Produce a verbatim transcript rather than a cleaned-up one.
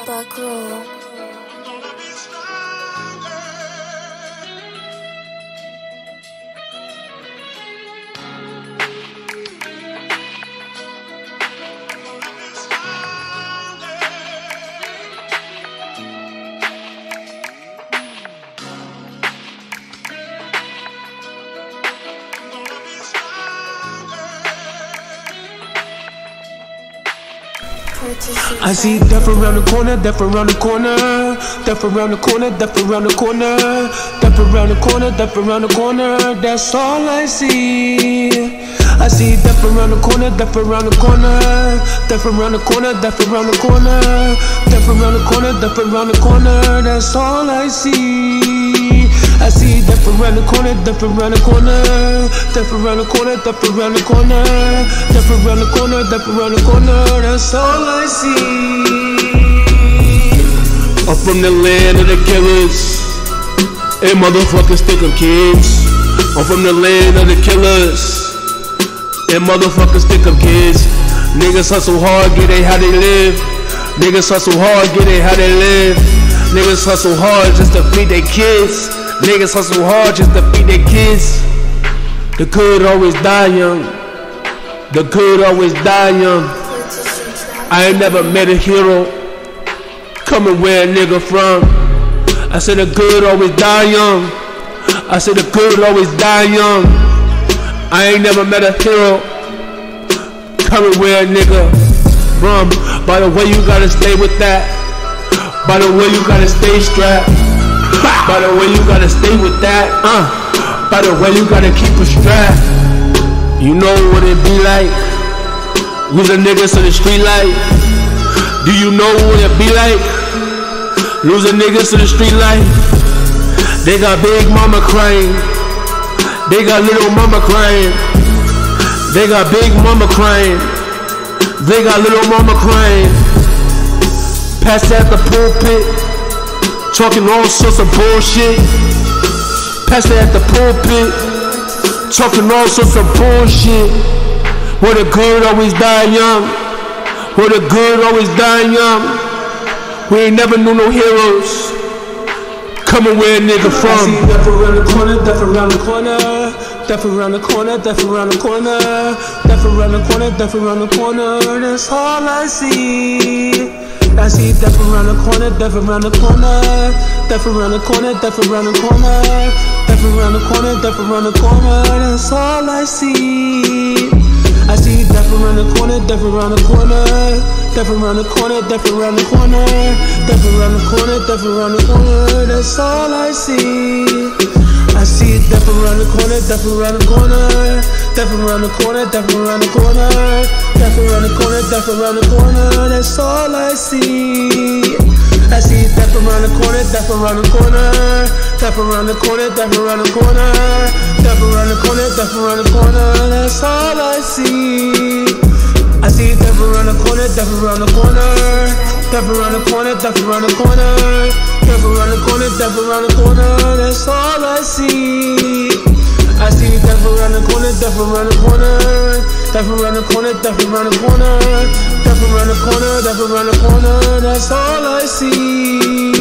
Back row. I see death around the corner, death around the corner, death around the corner, death around the corner, death around the corner, death around the corner. That's all I see. I see death around the corner, death around the corner, death around the corner, death around the corner, death around the corner, death around the corner. That's all I see. I see death around the corner, death around the corner, death around the corner, death around the corner, death around the corner, death around the corner. That's all I see. I'm from the land of the killers, and motherfuckers think I'm kids. I'm from the land of the killers, and motherfuckers think I'm kids. Niggas hustle hard, get it how they live. Niggas hustle hard, get it how they live. Niggas hustle hard just to feed their kids. Niggas hustle hard just to feed their kids. The good always die young. The good always die young. I ain't never met a hero coming where a nigga from. I said the good always die young. I said the good always die young. I ain't never met a hero coming where a nigga from. By the way, you gotta stay with that. By the way, you gotta stay strapped. By the way, you gotta stay with that. Uh. By the way, you gotta keep a strap. You know what it be like losing niggas to the street light. Do you know what it be like losing niggas to the street light? They got big mama crying. They got little mama crying. They got big mama crying. They got little mama crying. Pass at the pulpit, talking all sorts of bullshit. Pass at the pulpit, talking all sorts of bullshit. Where the good always die young. Where the good always die young. We ain't never knew no heroes coming where a nigga from. I see death around the corner, death around the corner, death around the corner, death around the corner, death around the corner, death around the corner. That's all I see. I see death around the corner, death around the corner, death around the corner, death around the corner, death around the corner, death around the corner. That's all I see. I see death around the corner, death around the corner, death around the corner, death around the corner, death around the corner, death around the corner. That's all I see. I see death around the corner, death around the corner, death around the corner, death around the corner, death around the corner, death around the corner. That's all I see. I see death around the corner, death around the corner, death around the corner, death around the corner, death around the corner, death around the corner. That's all I see. I see death around the corner, death around the corner, death around the corner, death around the corner, death around the corner, death around the corner. That's all I see. I see death around the corner, death around the corner, death around the corner, death around the corner, death around the corner, death around the corner. That's all I see.